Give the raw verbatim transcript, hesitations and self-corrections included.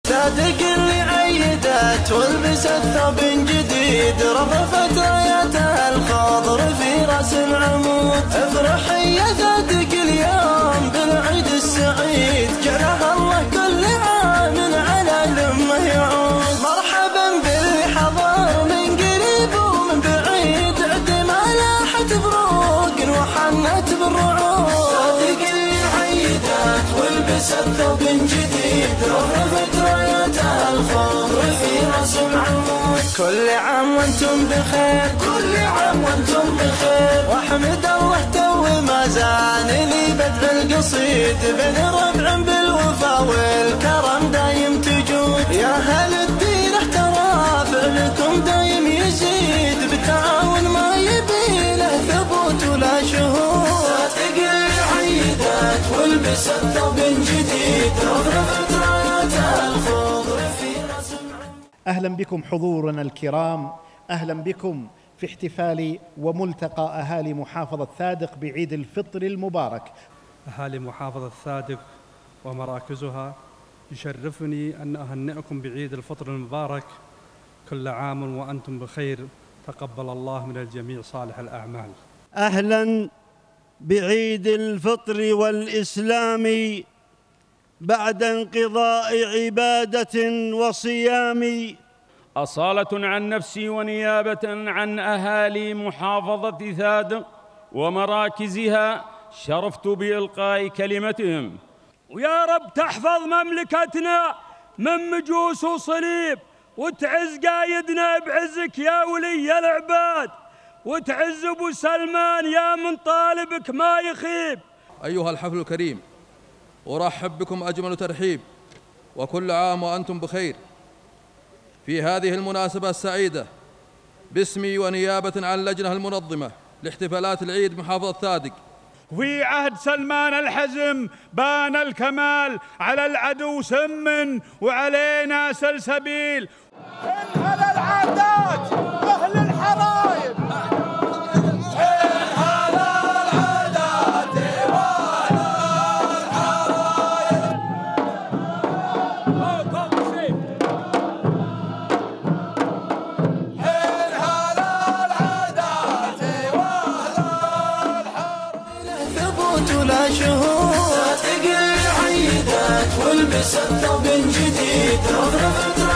صادق اللي عيدت والبست ثوب جديد، رفرفت رايتها الخضر في راس العمود. افرحي يا صادق اليوم بالعيد السعيد، جعلها الله كل عام على الأمة يعود. مرحبا باللي حضر من قريب ومن بعيد، عد ما لاحت بروق وحنت بالرعود. صادق اللي عيدت والبست ثوب جديد، رفرفت رايتها الخضر في راس العمود. كل عام وانتم بخير، كل عام وانتم بخير، واحمد الله تو ما زانني بدع القصيد. بين ربع بالوفا والكرم دايم تجود، يا اهل الدين احترى فعلكم دايم يزيد، بالتعاون ما يبي له ثبوت ولا شهود. صادق اللي عيدت والبست ثوب جديد، رفرفت رايتها الخضر في راس العمود. أهلا بكم حضورنا الكرام، أهلا بكم في احتفال وملتقى أهالي محافظة ثادق بعيد الفطر المبارك. أهالي محافظة ثادق ومراكزها، يشرفني أن أهنئكم بعيد الفطر المبارك. كل عام وأنتم بخير، تقبل الله من الجميع صالح الأعمال. أهلا بعيد الفطر والإسلام بعد انقضاء عبادة وصيام. أصالة عن نفسي ونيابة عن أهالي محافظة ثادق ومراكزها، شرفت بإلقاء كلمتهم. ويا رب تحفظ مملكتنا من مجوس وصليب، وتعز قايدنا بعزك يا ولي العباد، وتعز ابو سلمان يا من طالبك ما يخيب. أيها الحفل الكريم، أرحب بكم أجمل ترحيب، وكل عام وأنتم بخير. في هذه المناسبة السعيدة باسمي ونيابة عن اللجنة المنظمة لاحتفالات العيد محافظة ثادق، في عهد سلمان الحزم بان الكمال، على العدو سم وعلينا سلسبيل. انهل العادات أهل الحرايب، انهل العادات وأهل الحرايب. انهل العادات وأهل الحرايب. ثبوت ولا شهود. صادق اللي عيدت والبست ثوب جديد، رفرفت